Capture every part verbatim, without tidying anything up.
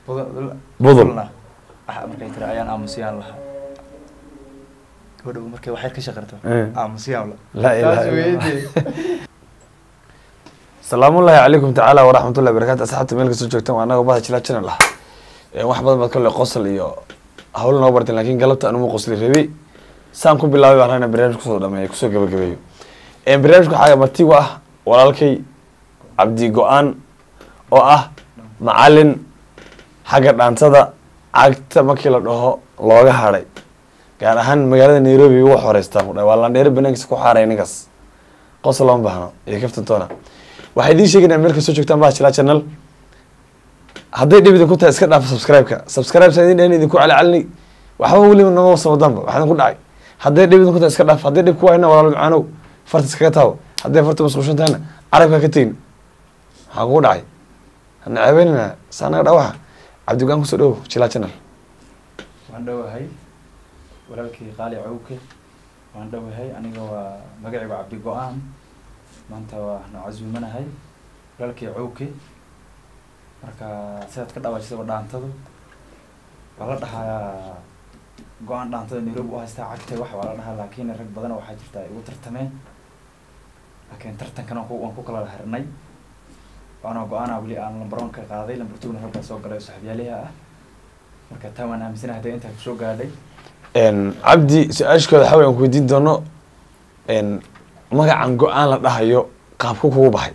budul ah markay tira ayaan aamusiyaan lahaa gabadhu markay wax yar ka shaqarto aamusiyaan la ilaaha illa salaamu alaykum ta'ala wa rahmatullahi wa barakatuh asxaabta meel kasta joogtaan waa anaga baad jila channel ah ee wax badan baad kale qosol iyo hawl noo bartay laakiin galabta anu qosli rabi saan ku bilaabay baan barnaamij ku soo dhameeyay ku soo gabagabeeyo ee barnaamijku xaga marti waa walaalkay Cabdi Go'aan oo ah macallin xagga dhaantada cagta markii la dhaho looga haray gaar ahaan magaalada Nairobi uu xoreystaa ku dhaw laan dheer banaankiisa ku xaaray ninkaas qosol loo baahno ee kaftan toona waxay idin sheegaynaa meel kasta joogtaan baa jila channel hadday dhibida ku tahay iska dhaaf subscribe-ka subscribe sa idin dheyn idinku cali calini waxba weli nama samadanba waxaan ku dhacay hadday dhibida ku tahay iska dhaaf hadday dhib ku hayna walaal macaanow farta iskaga taawo hadday farta masquushan tahayna carabka ka tegin waxaa kugu dhacay hana ceebeynina saanaga dhawaxa Cabdi Go'aan kusoo dhow jila channel waan dhawahay walaalkii qaali cawke waan dhawahay aniga waa magacayga Cabdi Go'aan maanta waa nacazuumanahay walaalkii cawke marka sidaad ka dhawaajisay dhaantadu waa la dhahaa Go'aan dhaantada Nairobi u haystaa cagtay wax waa la dhahaa laakiin rag badan waxaa jirta ay ugu tartameen laakiin tartankan waan ku kala harnay waana Go'aan wali aan lambar one ka qaaday lambar two na rag soo galay saxaabiyaliha ah marka taa waan aaminsanahay hadda inta ku soo gaadhay een Cabdi su'aashkooda waxa weyn ku weydiin doono een magacan Go'aan la dhahayo qaabku kugu baxay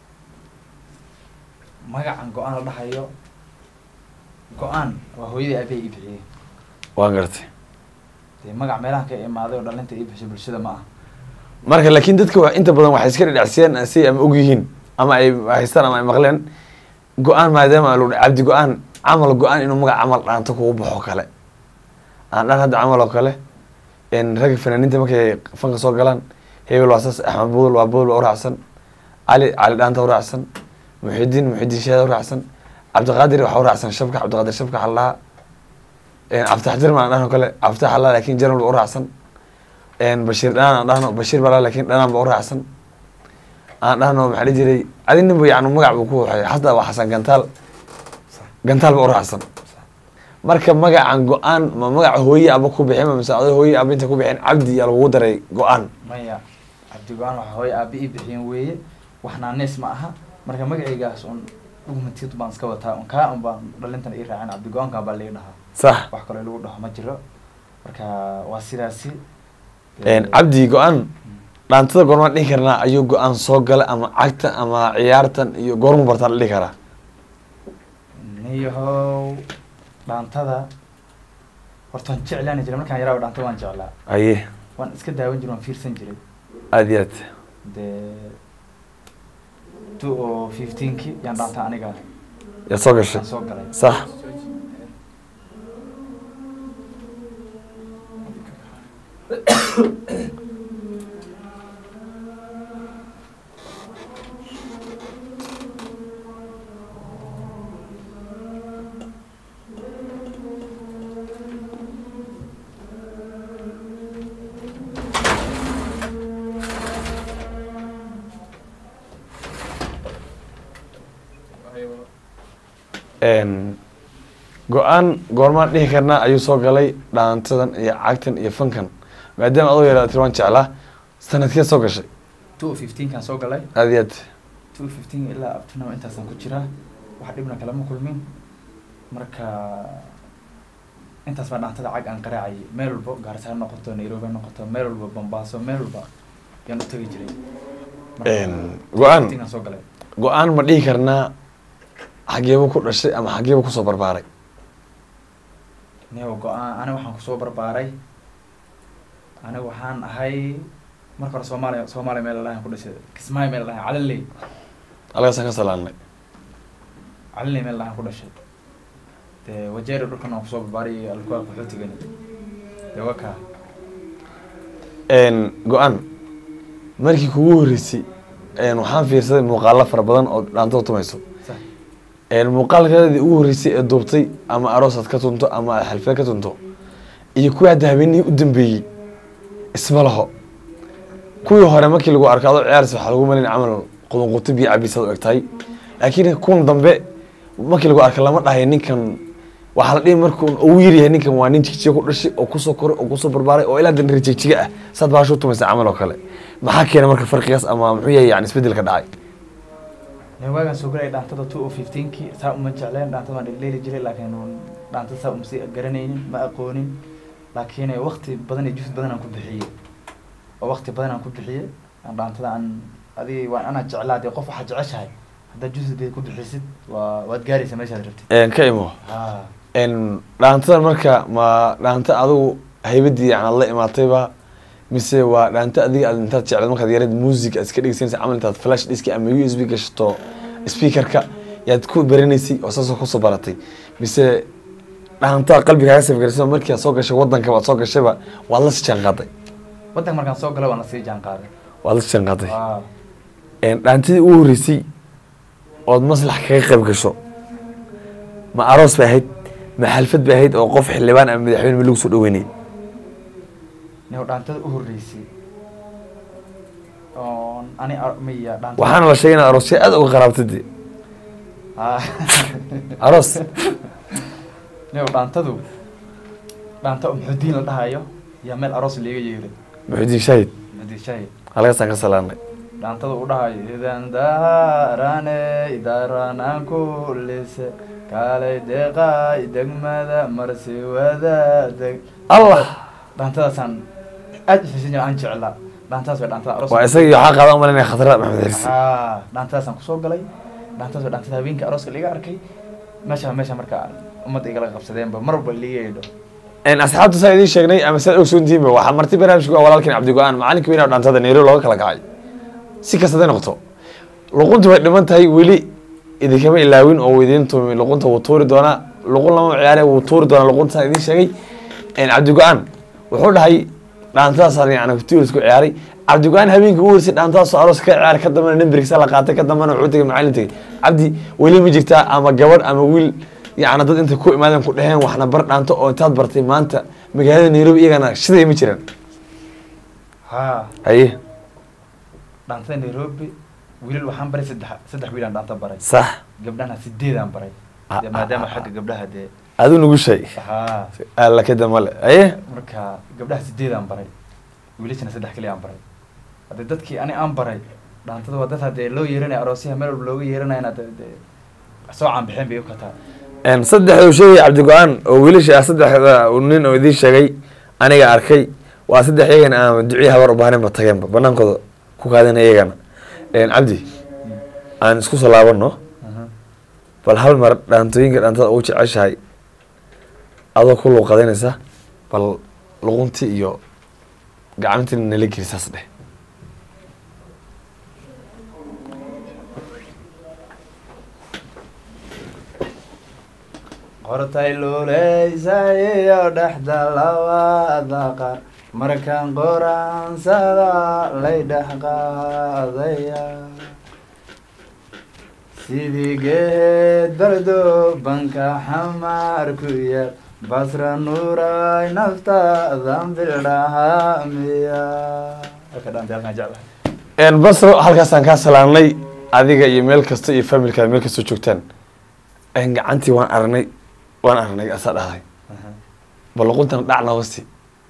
magacan Go'aan la dhahayo Go'aan waa hooyadii aabay ibixiyay waan gartay ee magac meelaha ka imaaday oo dhalinta ibixisay bulshada ma aha marka laakiin dadka waa inta badan waxay iska dhacsiyan si ama og yihiin ama ay haystaan ama ay maqleen Go'aan maadaama loo Cabdi Go'aan amal Go'aan inuu magac amal dhaanto kugu baxo kale aan dhan hadda amal oo kale in rag fanaaniinta markay fanka soo galaan hebel waasas Axmed Budul waa Budul oo raacsan Ali Ali dhaanta oo raacsan Muxidiin Muxidiin Sheekh oo raacsan Cabdi Qaadir waxa oo raacsan Shabka Cabdi Qaadir Shabka xallaa een Cabdi Xadir ma dhahan kale Cabdi xallaa laakiin Jaral oo raacsan een Bashir dhaan dhahan Bashir bala laakiin dhanaan oo raacsan aan dhahno maxay jiray adina buu yaanu magac buu ku waxay hadda waa Xasan Gantaal Gantaal oo raacsan marka magacan Go'aan ma magac hooyo aba ku bixin ma masaado hooyo aba inta ku bixin Cabdi yaa lagu daray Go'aan maya Cabdi Go'aan waxa hooyo aba ii bixin weeye waxna nees ma aha marka magacaygaas on dhugmatiid baan iska wataa on ka aan baan dhalintan ii raacin Cabdi Go'aan ka baa leeyahay sax wax kale lagu dhaho ma jiro marka waa sidaasi een Cabdi Go'aan dhaantada goorma dhihi karnaa ayuu Go'aan soo galay ama cagta ama ciyaartan iyo goorma barta la dhihi karaa niyahow dhaantada horta jeclaan jiray markaan yaraa dhaantada waan jeclaa aye waan iska daawan jiray waan fiirsan jiray aadiyad de two o fifteen ki yaan dhaanta aniga ya soo gashay soo galay sax een Go'aan goorma dhihi karnaa ayuu soo galay dhaantadan iyo cagtan iyo fankan maadaama adoo yaraad tiraan jeclaa sanadkii soo gashay two o fifteen kan soo galay aadiyad two o fifteen ilaa abtana intaasan ku jiraa wax dhibna kala ma kulmin marka intaas baa dhaantada cag aan qaraacay meel walba Gaarisa noqoto Nairobi noqoto meel walba Bombaaso meel walba yaan u tagi jiray een Go'aan soo galay Go'aan ma dhihi karnaa xageebo ku dhashay ama xageebo ku soo barbaaray niyo Go'aan ana waxaan ku soo barbaaray ana waxaan ahay marka hore Soomaaliya Soomaaliya meel lahayn ku dhashay Kismaayo meel lahayn Calaley alaga ka salaanay Calaley meel lahayn ku dhashay de wajeer dhulkan ku soo barbaaray alkuwa ku xutigan de waka een Go'aan markii kugu horeysay een waxaan fiirsaday muuqaalo fara badan oo dhaanto tumayso een muuqaalkeedii ugu horeysay ee duubtay ama aroosad ka tunto ama xalfad ka tunto iyo kuwa habeenii u dambeeyay isma laho kuwii hore markii lagu arkaado ciyaarsi waxa lagu malin camal qodon qutub iyo cabisad u egtay laakiin kuwan dambe markii lagu arka lama dhahay ninkan waxaa la dhihi markuu ugu yaryahay ninkan waa nin jigjiga ku dhashay oo kusoo koray oo kusoo barbaaray oo ilaa dan jigjiga ah saad baashu tumaysa camal oo kale maxaa keena marka farqigaas ama muxuu yahay yani isbedelka dhacay waagaan soo galay dhaantada two o fifteenkii saa uma jecleen dhaantada waan dheleeli jiray laakiin dhaantada saa uma sii garanaynin ma aqoonin laakiin waqti badan iyo juhd badan aan ku bixiyey oo waqti badan aan ku bixiyey aan dhaantada aan adiga waan anaa jeclaa dee qof waxaad jeceshahay haddaad juhdigeed ku bixisid waa waad gaaraysa meeshaad rabtid ka imo dhaantadan marka ma dhaanta adigu haybadii yani aad la imaatayba mise waa dhaanta adiga aad intaad jecleed markaad yareed music aad iska dhegeysanaysa camal intaad flash disk ama U S B gashato speakerka yaad ku baranaysay oo saasoo kusoo baratay mise dhaanta qalbigaaga safgaraysa markii aad soo gashay waddanka waad soo gashayba waad la sii jaan qaaday waddanka markaan soo galay waan la sii jaan qaaday waad la sii jaan qaaday dhaantadii ugu horreysay ood maslax kaga qayb gasho ma aroos bay ahayd ma xalfad bay ahayd oo qof xildhibaan ama madaxweyne ma lagu soo dhaweynayay nio dhaantada u horreysay oon ani miya dhaanta waxaana la sheegay inaad aroosya aad uga qaraabtay dee aroos nio dhaantadu dhaanta muxudiin la dhahayo yaa meel aroos liiga yeeray muxudiin shaahid muxudiin shaahid halkaasaan ka salaanay dhaantada u dhahayo idan daarane idaranaan kulise kaalay deeqay degmada marsi wadaadeg allah dhaantadaasaan aad uxiisan jira aan jeclaa dhaantadaas way dhaantada aroos waa isaga iyo waxaa qaadan umalinaya khatara maxamed xirsi haa dhaantadaasaan kusoo galay dhaantadaas way dhaantada habeenkii arooska liiga arkay meesha meesha marka ummadda igala qabsadeenba mar walba liiga eedho asxaabta saa idiin sheegnay ama saad ogsoontihiinba waxaa marti barnaamijku waa walaalkiin cabdi go-aan macalinka weynaha dhaantada nairobi looga kala kacay si kastaday noqoto luquntu way dhiman tahay weli idinkama ilaawin oo idiin tumi luqunta wuu tuuri doonaa luqun lama ciyaare wuu tuuri doonaa luqunta saa idiin sheegay cabdi go-aan wuxuu dhahay dhaantadaasaan yani kutiir isku ciyaaray cabdi go-aan habeenkii ugu horeysay dhaantadaasoo aroos ka ciyaaray ka dambana namberkiisa la qaatay ka dambana wuxuu tegay macalin tegay cabdi weli ma jirtaa ama gabadh ama wiil yani dad inta ku imaadeen ku dheheen waxna bar dhaanto oo intaad bartay maanta magaalada nairobi iyagana shiday ma jiraan haa haye dhaantada nairobi wiilal waxaan baray saddex saddex wiilaan dhaanta baray sax gabdhahana sideedaan baray dee maadaama xagga gabdhaha dee adu nugu shay haa alla kada male haye marka gabdhaha sideedaan baray wiilashana saddex kaliya aan baray hadde dadkii ani aan baray dhaantada waa dad hadee loo yeeranaya aroosyaha meel walba looga yeeranayana dee soo caanbixeen bay u kataa saddexda uu sheegay cabdi go-aan oo wiilasha ah saddexda nin oo idiin sheegay aniga arkay waa saddex iyagana aan duciya habar u baahnayn ba tageenba banaankooda ku kaadina iyagana cabdi aan isku soo laabano bal hal mar dhaantooyinka dhaantada ugu jeceshahay adoo ku luuqadaynaysa bal luquntii iyo gacantii nala geli saas dheh qortay luuleysayo dhexda labada qaar markaan qoraansada lay dhex qaadaya sidii geed bardo banka xamaar ku yaal basra nuuray naftaadan bildhahamiya basro halkaasaan kaa salaamnay adiga iyo meel kasta iyo familkaada meel kastoo joogtaan gacantii waan aragnay waan aragnay asaa dhahday bal luquntan dhac noosi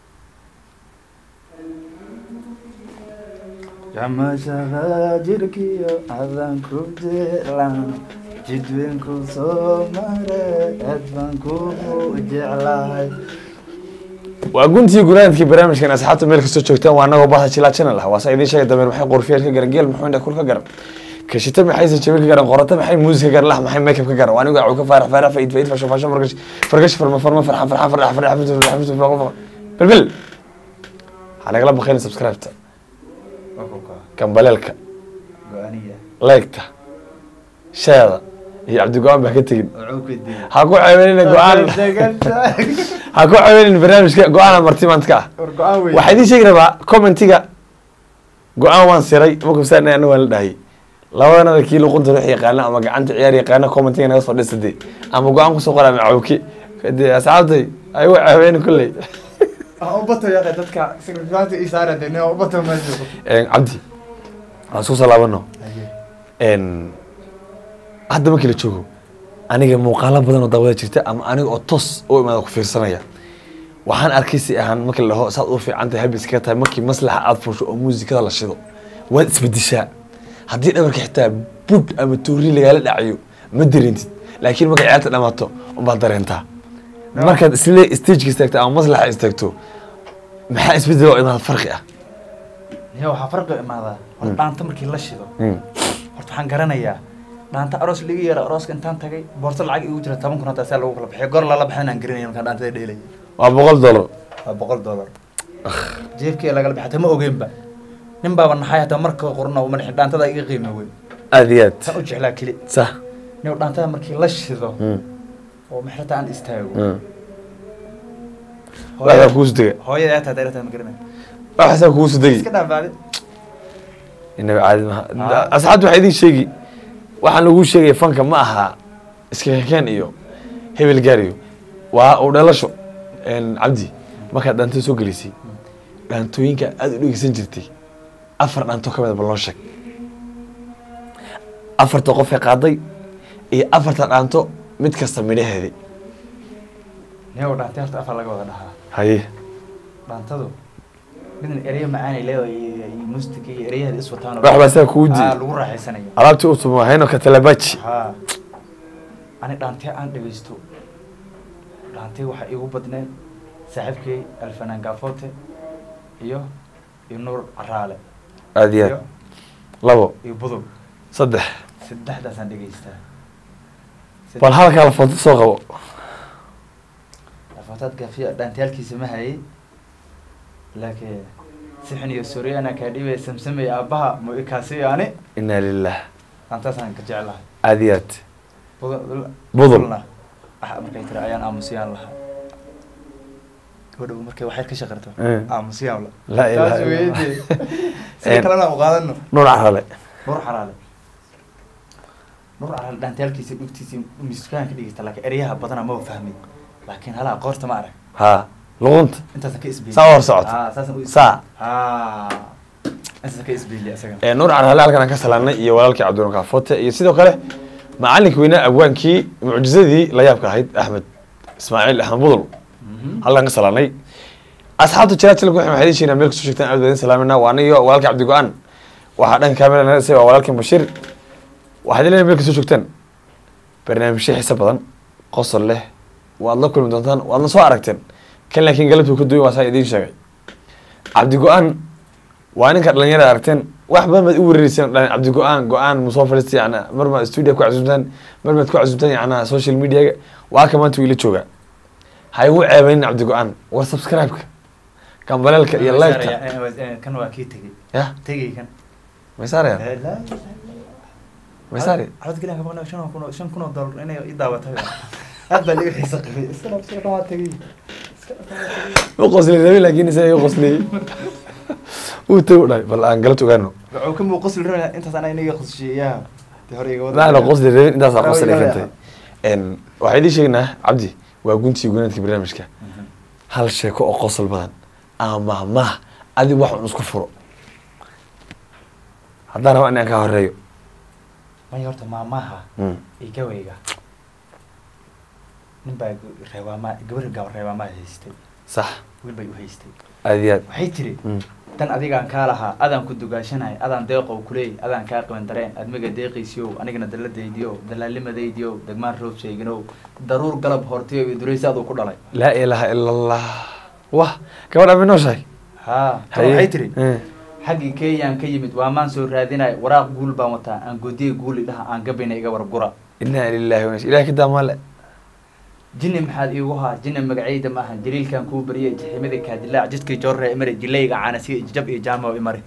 jamashada jirkiyo adan ku jeclaan jidweyn ku soo maray aad baan kugu jeclahay waa guntii gunaadkii barnaamijkan asxaabta meel kastoo joogtaan waa anagoo bahda jilaa channel ah waa saa idiin sheegay dameer maxay qorfiyeel ka garan geel muxuu indha kul ka garan kashita maxay sajabil ka garan qorata maxay muusik ka garan lax maxay makeup ka garan anigu uu ka faarax faarax faid faid fasho fasho fargash fargash farma farma farxa farxa farxa farxa farxa farxa bel bel halagala baqeen subscribe ta kambaleelka go'aaniya like-ta sheeda iyo cabdi go-aan baa ka tegin ha ku ceebeynina go-aan ha ku ceebeynina barnaamijka go-aana martimaantka ah waxaa idiin sheegi rabaa commentiga go-aan waan siray makubsaan ana waan la dhahayay labadanada kii luqunta ruux yaqaana ama gacanta ciyaar yaqaana commentiga naga soo dhisade ama go-aan kusoo qoraa macawki de asxaabtay ayagu ceebeyni kulley ubato yaqay dadka sigaanta isaara de ne ubato ma jiro cabdi aan isku salaabano hadda markii la joogo aniga muuqaalo badan oo daawada jirta ama aniga oo toos u imaada ku fiirsanaya waxaan arkay si ahaan markii la saad u fiican tahay habis ka tahay markii maslaxa aad fusho oo muusikada la shido waad isbedeshaa haddii dhabarka xitaa bud ama tuuri lagala dhacayo ma dareentid laakiin markay ciyaarta dhamaato unbaad dareentaa markaad isle stage istaagto ama maslaxa istaagto maxaa isbedel oo imaada farqi ah niyo waxaa farqi imaadaa horta dhaanta markii la shido horta waxaan garanayaa dhaanta aroos laga yeero arooska intaan tagay boorso lacag igu jira toban kun hataa saa lagu kala bixiyo goor lala baxin aan garanaya markaan dhaantada dheelay waa boqol dollar waa boqol dollar jeebkii lagala bixata ma ogeynba nin baaba naxay hataa marka qorna uma dhixin dhaantada iga qiimo weyn aad iyo aad tan u jeclaa keli sax niyo dhaantada markii la shido oo maxrata aan istaago waxaa kuusu dega hooyada aad tahay ma garanay waxaasaa kuusu degi iska dhaafaaday inaba caadi maha asxaabta waxaa idiin sheegi waxaan lagu sheegaya fanka ma aha iska kekeen iyo hebel gaariyo waa uu dhalasho cabdi markaad dhaantada soo gelisay dhaantooyinka aada u dhegeysan jirtay afar dhaanto ka mid bal noo sheeg afarta qofee qaaday iyo afarta dhaanto mid kasta midhaheedi niyo dhaantay horta afar laga wada dhahaa haye dhaantadu midna ereyo macaanay leedahay iyo muustika iyo ereyaheeda is wataan wax baa saa kuu diiday lagu raaxaysanayo alaabtii u tumo hayno katalabaji haa ani dhaantay aan dhegeysto dhaantay waxaa iigu badneed saaxiibkay alfanaan gaafote iyo iyo nuur caraale aad iyo aad labo iyo budug saddex saddexdaasaan dhegeystaa bal halkaa lafoonta soo qabo lafootaad gaafiya dhaantayaalkiisa ma hayay laakiin sixin iyo suryana kaa dhibay samsamay aabbaha mu ikaasiyo ani inaa lilah dhaantaasaan ka jeclahay aad iyo aad budul budul ah markay tira ayaan aamusiyaan lahaa gabadha markay waxyar ka shaqarto aamusiyaan la ilaha sida kalena u qaadano nuur carale nuur xaraale nuur carale dhaantayaalkiisa dhugtiisa miiskaan ka dhigista laakiin eryaha badana ma fahmay laakiin halaa qoorta ma arag ها لغنت انت كاسبيلي صور صوت اه اساسا ساعة اه انت كاسبيلي اساسا ee nuur aan halka aan ka salaanay iyo walaalkii Cabdullaah Kaafote iyo sidoo kale macallinka weynaa abwaankii mucjizadii la yaabka ahayd Axmed Ismaaciil Axmed Budul halkan ka salaanay asxaabta channel-ka waxay waxay sheegeen meel ku soo sheegtaan aad badan salaamina waa aniyo walaalkii Cabdi Go'aan waxa dhan kaamilana say waa walaalkii Bashir waxa dileen meel ku soo sheegtaan barnaamij xiisa badan qosol leh waad la kulmi doontaan waad la soo aragteen kan laakiin galabtu ka duway waa saa idin sheegay Cabdi Go'aan waa ninka dhalinyarada aragteen wax badan baad u wareeraysan Cabdi Go'aan Go'aan musoo fariistay ana marma studio ku cusubtaan marma ku cusubtaan ana social media waa kamaanta wiila jooga hay u ceebayn Cabdi Go'aan war subscribe-ka kan balalka iyo like-ka kan waa kii tagay ya tagay kan ma saaraya la ma saari عرض كلام كمان شنو كنا شنو كنا ضل أنا إدعوة هذا هذا اللي يحس قوي استلم استلم ما تجي وقصلي ذي لكن سيء قصلي وتقول بل أنقلت وكانوا وكم وقصل رنا أنت أنا إني قص شيء يا تهري قوي لا أنا قصدي ذي أنت قصلي أنت إن واحد يشينا عبدي وقلت يقولون كبرنامج كه هل شيء كو قصل بدن أما ما أدي واحد نسكت فرق هذا أنا وأنا كهريو ما يورت ما ماها يجويجا نبى روا ما قبل قبل روا ما هيستي صح وين بيو هيستي أديات وحيتري تن أديك عن كالها أدم كنت جاشناي أدم دقيق وكلي أدم كاق من درين أدمج دقيق يسيو أنا كنا دلت ديديو دلالي ما ديديو دجمان روب شيء جنو ضرور قلب هرتيو يدريس هذا كله علي لا إله إلا الله واه كمان أبي شيء ها وحيتري حقي كي يعني كي مت وأمان سور هذينا وراء قول بامتا أن قدي قول لها أن قبنا إيجا ورقرا إنا لله ونش إله كده مال جن محل إيوها جن مقعيد ما هن جليل كان كوبرية جحمد كهدلاء جت كي جرة إمري جليل عنا سي جب إجامة وإمري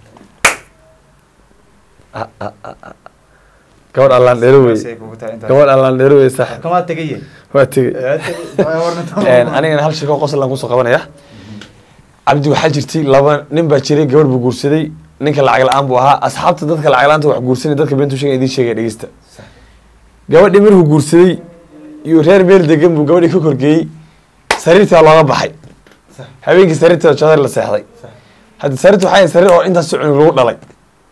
كمان الله نروي كمان الله نروي صح كمان تجيه واتجي أنا أنا هالشيء كان قصة لنقص قبنا يا عبدي وحجرتي لبا نبى شري قبل بقرصدي نك العقل عام بوها أصحابته ذاتك العقل أنت وحجرسني ذاتك بنتو شيء يدي شيء رجسته قبل نمر بقرصدي يورير بيل دقم بقول يكوكر جي سريرتي الله بحي هبيك سريرتي وشادر لسحدي هذا سريرته حي سرير أو أنت سعون الروض علي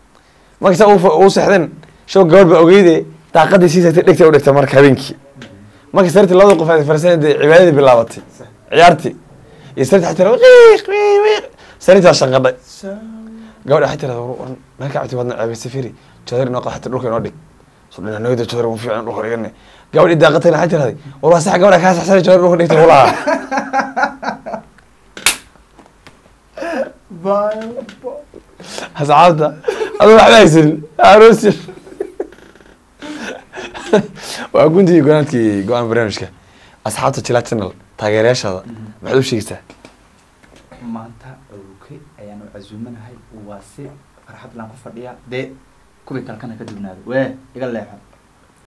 ما كسا أوف أو سحدن شو قبل بأوجيده تعقد سيسة تلك تقول لك تمرك هبينك markii sarti labada qof ay farsan cibaadadii bilaabatay ciyaartii iyo sarti xataa wiiq wiiq sarti waa shanqadhay gabadha xataa tirada marka cabti wadna cabay safiri jadar inoo qaxta dhulka inoo dhig sodhina nooyda jadar mu fiican dhulka dhigane gabadhi daaqatayna xataa tirada war waa sax gabadha ka saxsan jadar dhulka dhigtay walaha asxaabta aduu waxba haysan aroos waa guntii gonaadkii go-aan barnaamijka asxaabta jila channel taageerayaashada maxaad u sheegaysaa maanta awke ayaan u casuumanahay waa si farxad laan ku fadhiyaa dee kuwii kalkana ka dubnaado wee iga leexo